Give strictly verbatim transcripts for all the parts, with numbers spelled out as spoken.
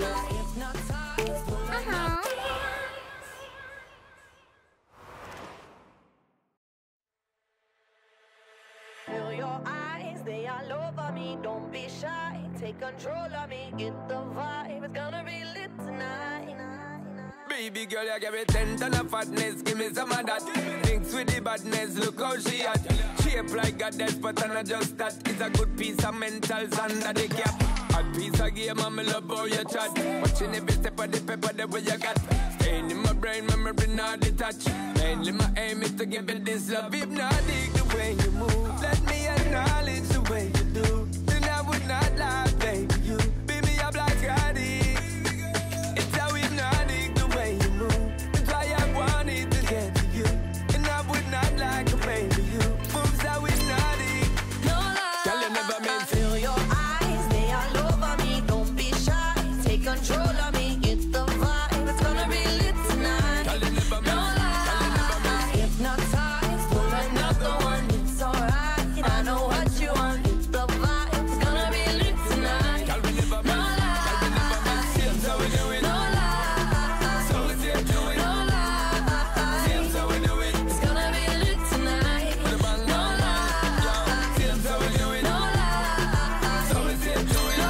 Uh-huh. Feel your eyes, they all over me. Don't be shy, take control of me. Get the vibe, it's gonna be lit tonight. Baby girl, you give me ten ton of fatness, give me some of that. Thinks with the badness, look how she at. Shape like a death, but I'm not just that. It's a good piece of mentals under the cap. Hot piece of game, I'm love how you chat. Watching every step of the pepper, the way you got. Staying in my brain, memory not detached. Mainly my aim is to give it this love. Hypnotic the way you move. Let me acknowledge the way you do. Then I would not lie, baby, you. Beat me up like Scotty. It's how hypnotic the way you move. That's why I wanted to get to you. And I would not like a baby, you. Moves how hypnotic. No lie, girl, you never meant to. Feel your eyes, they all over me. Don't be shy, take control of me. Get the vibe, it's gonna be lit tonight. Girl, you never meant. No lie, hypnotized, pull another one. It's alright, I know what you want. Get the vibe, it's gonna be lit tonight. Girl, we never No meant. lie, Girl, we never meant. Seems how we do it. no lie, So we see it do it. no lie. Seems how we do it. It's gonna be lit tonight. With a bang, No bang, bang. lie, Seems how we do it. no lie, So we see it do it. no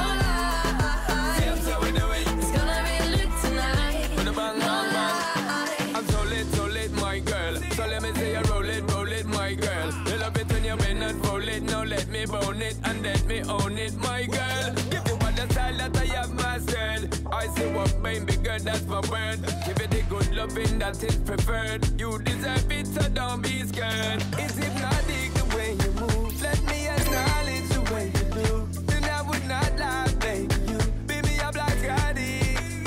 lie. Seems how we do it. It's gonna be lit tonight. With a bang, No bang, bang. lie. I'm so lit, so lit, my girl. So let me say you roll it, roll it, my girl. You love it when you bend and roll it. Now let me bone it and let me own it, my girl. Give you all the style that I have mastered. I say what, baby girl, that's my word. Give it the good loving that is preferred. You deserve it, so don't be scared. It's hypnotic the way you move. Let me acknowledge the way you do. Then I would not lie, baby, you. Beat me up like Scotty.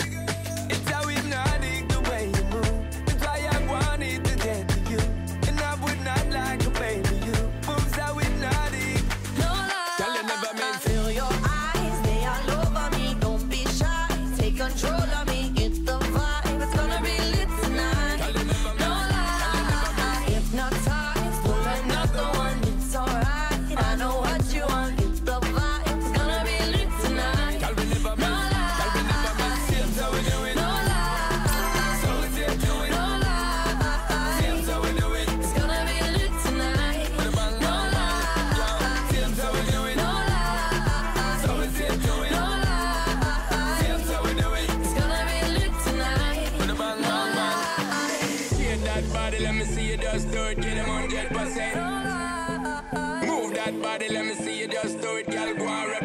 It's how hypnotic the way you move. That's why I wanted to get to you. And I would not like a baby, you. Moves how hypnotic. No lie. Girl, you never meant to. Feel your eyes, they all over me. Don't be shy, take control of me. Get the vibe, it's gonna be lit tonight. Girl, you never No meant. lie, hypnotized, pull another one. It's alright, I know what you want. Get the vibe, it's gonna be lit tonight. Girl, we never No meant. Girl, we never meant. Seems how we do it. No lie, So we see it do it. no lie. Seems how we do it. It's gonna be lit tonight. With a bang, No bang, bang. lie, Seems how we do it. no lie. So we see it do it. No lie, Seems how we do it. it's gonna be lit tonight. With a bang, bang, bang. Shake that body, let me see you just do it. Get him one hundred percent. Move that body, let me see you just do it, girl. Go on,